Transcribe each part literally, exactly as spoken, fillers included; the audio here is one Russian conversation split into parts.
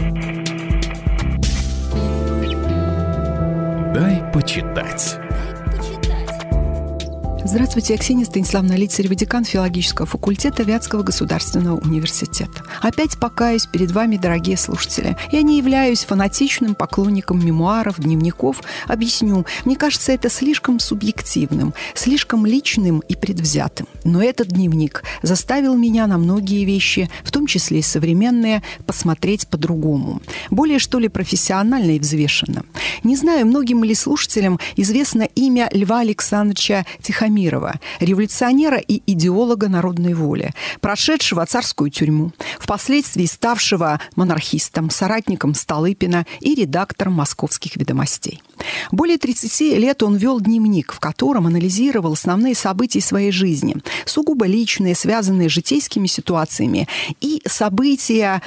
Дай почитать. Здравствуйте, я Ксения Станиславовна Лицарева, декан филологического факультета Вятского государственного университета. Опять покаюсь перед вами, дорогие слушатели. Я не являюсь фанатичным поклонником мемуаров, дневников. Объясню. Мне кажется, это слишком субъективным, слишком личным и предвзятым. Но этот дневник заставил меня на многие вещи, в том числе и современные, посмотреть по-другому. Более, что ли, профессионально и взвешенно. Не знаю, многим ли слушателям известно имя Льва Александровича Тихомирова, революционера и идеолога народной воли, прошедшего царскую тюрьму, впоследствии ставшего монархистом, соратником Столыпина и редактором «Московских ведомостей». Более тридцати лет он вел дневник, в котором анализировал основные события своей жизни, сугубо личные, связанные с житейскими ситуациями, и события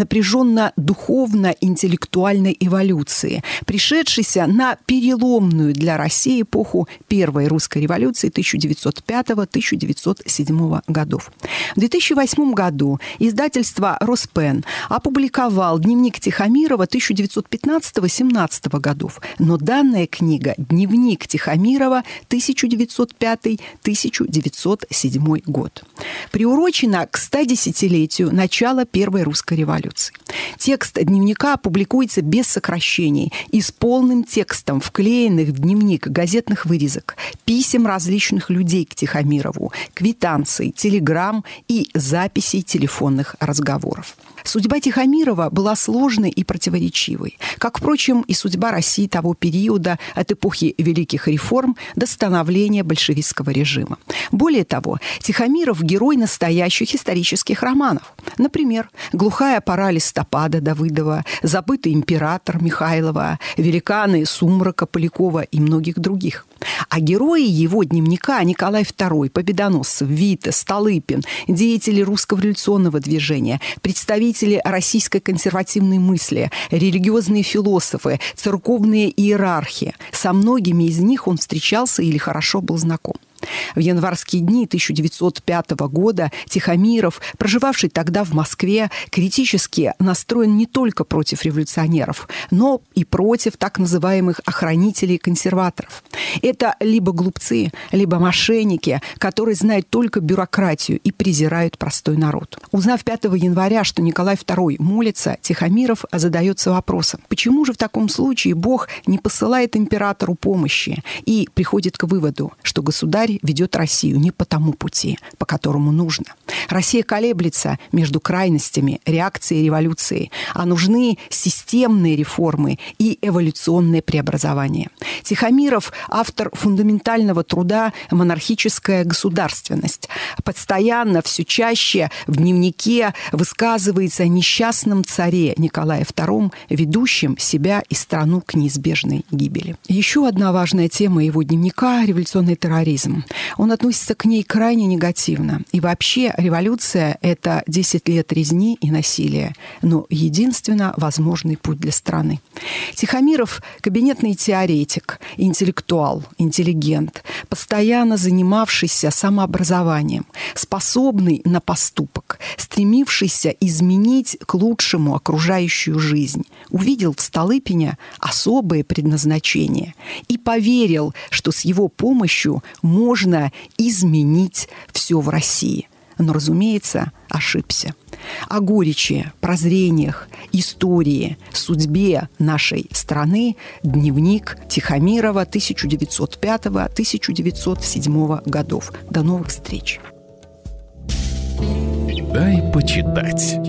напряженно-духовно-интеллектуальной эволюции, пришедшейся на переломную для России эпоху Первой русской революции тысяча девятьсот пятого — тысяча девятьсот седьмого годов. В две тысячи восьмом году издательство «Роспен» опубликовал дневник Тихомирова тысяча девятьсот пятнадцатого — семнадцатого годов, но данная книга «Дневник Тихомирова тысяча девятьсот пятый — тысяча девятьсот седьмой год» приурочена к стодесятилетию начала Первой русской революции. Текст дневника публикуется без сокращений и с полным текстом вклеенных в дневник газетных вырезок, писем различных людей к Тихомирову, квитанций, телеграмм и записей телефонных разговоров. Судьба Тихомирова была сложной и противоречивой, как, впрочем, и судьба России того периода от эпохи Великих реформ до становления большевистского режима. Более того, Тихомиров – герой настоящих исторических романов. Например, «Глухая пора листопада» Давыдова, «Забытый император» Михайлова, «Великаны» Сумрака, Полякова и многих других. А герои его дневника – Николай второй, Победоносцев, Витте, Столыпин, деятели русского революционного движения, представители российской консервативной мысли, религиозные философы, церковные иерархи. Со многими из них он встречался или хорошо был знаком. В январские дни тысяча девятьсот пятого года Тихомиров, проживавший тогда в Москве, критически настроен не только против революционеров, но и против так называемых охранителей-консерваторов. Это либо глупцы, либо мошенники, которые знают только бюрократию и презирают простой народ. Узнав пятого января, что Николай второй молится, Тихомиров задается вопросом, почему же в таком случае Бог не посылает императору помощи, и приходит к выводу, что государь ведет Россию не по тому пути, по которому нужно. Россия колеблется между крайностями реакции и революции, а нужны системные реформы и эволюционные преобразования. Тихомиров – автор фундаментального труда «Монархическая государственность». Постоянно, все чаще в дневнике высказывается о несчастном царе Николае втором, ведущем себя и страну к неизбежной гибели. Еще одна важная тема его дневника – революционный терроризм. Он относится к ней крайне негативно. И вообще революция – это десять лет резни и насилия, но единственно возможный путь для страны. Тихомиров – кабинетный теоретик, интеллектуал, интеллигент, постоянно занимавшийся самообразованием, способный на поступок, стремившийся изменить к лучшему окружающую жизнь, увидел в Столыпине особое предназначение и поверил, что с его помощью можно можно изменить все в России. Но, разумеется, ошибся. О горечи, прозрениях, истории, судьбе нашей страны дневник Тихомирова тысяча девятьсот пятого — тысяча девятьсот седьмого годов. До новых встреч. Дай почитать.